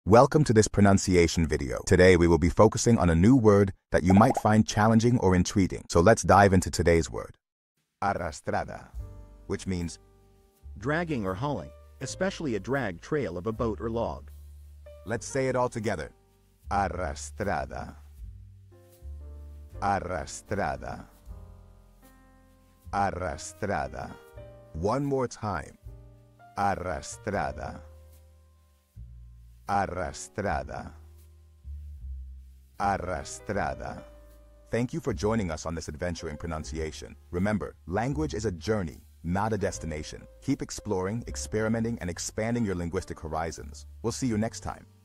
Welcome to this pronunciation video. Today we will be focusing on a new word that you might find challenging or intriguing. So let's dive into today's word. Arrastrada, which means dragging or hauling, especially a drag trail of a boat or log. Let's say it all together. Arrastrada. Arrastrada. Arrastrada. One more time. Arrastrada. Arrastrada. Arrastrada. Thank you for joining us on this adventure in pronunciation. Remember, language is a journey, not a destination. Keep exploring, experimenting, and expanding your linguistic horizons. We'll see you next time.